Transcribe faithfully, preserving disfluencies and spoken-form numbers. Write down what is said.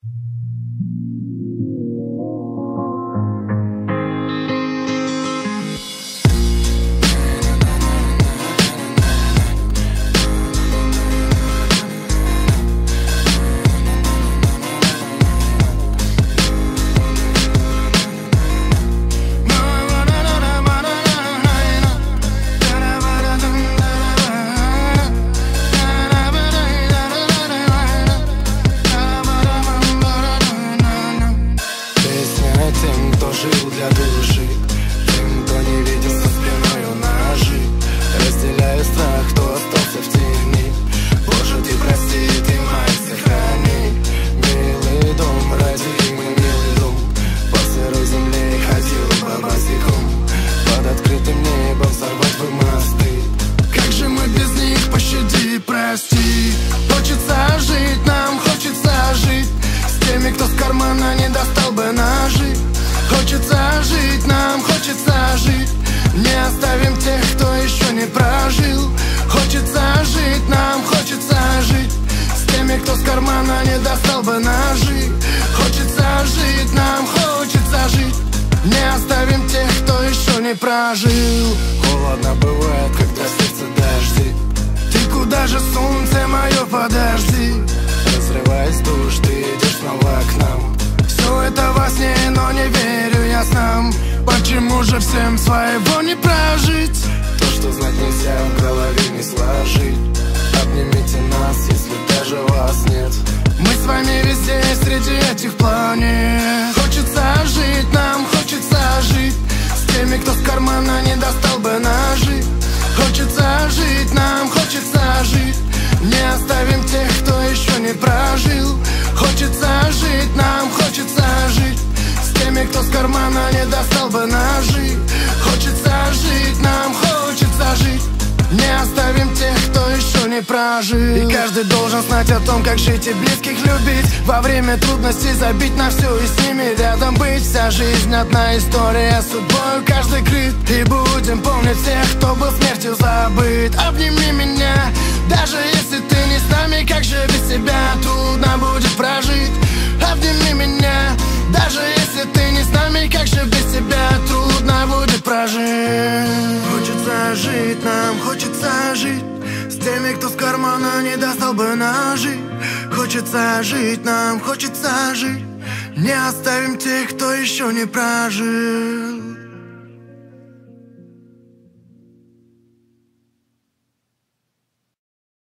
Тем, кто жил для души, тем, кто не видел за спиною ножи. Разделяю страх, кто остался в тени. Боже, ты прости, ты мать, сохрани. Милый дом, родимый, милый дом. По сырой земле ходил по босиком. Под открытым небом сорвать бы мосты. Как же мы без них, пощади, прости. Хочется жить, нам хочется жить с теми, кто с кармана не достал бы ножи. Хочется жить, нам хочется жить. Не оставим тех, кто еще не прожил. Хочется жить, нам хочется жить с теми, кто с кармана не достал бы ножи. Хочется жить, нам хочется жить. Не оставим тех, кто еще не прожил. Холодно бывает, когда сердце дожди. Ты куда же, солнце мое, подожди. Разрываясь душ, ты идешь снова к нам. Все это во сне, но не верю я снам. Почему же всем своего не прожить? То, что знать нельзя, в голове не сложить. Обнимите нас, если даже вас нет. Мы с вами везде, среди этих планет. Хочется жить, нам хочется жить с теми, кто с кармана не достал бы ножи. Хочется жить, нам хочется жить. Не оставим тех, кто еще не прожил. Хочется жить, нам хочется жить с теми, кто с кармана не достал бы ножи. Хочется жить, нам хочется жить. Не оставим тех, кто еще не прожил. И каждый должен знать о том, как жить и близких любить. Во время трудностей забить на все и с ними рядом быть. Вся жизнь одна история, судьбой каждый крыт. И будем помнить всех, кто был смертью забыт. Обними меня, даже если ты не с нами. Как же без тебя трудно будет прожить. Обними меня, даже если ты не с нами. Как же без тебя трудно будет прожить. Хочется жить, нам хочется жить с теми, кто с кармана не достал бы ножи. Хочется жить, нам хочется жить. Не оставим тех, кто еще не прожил.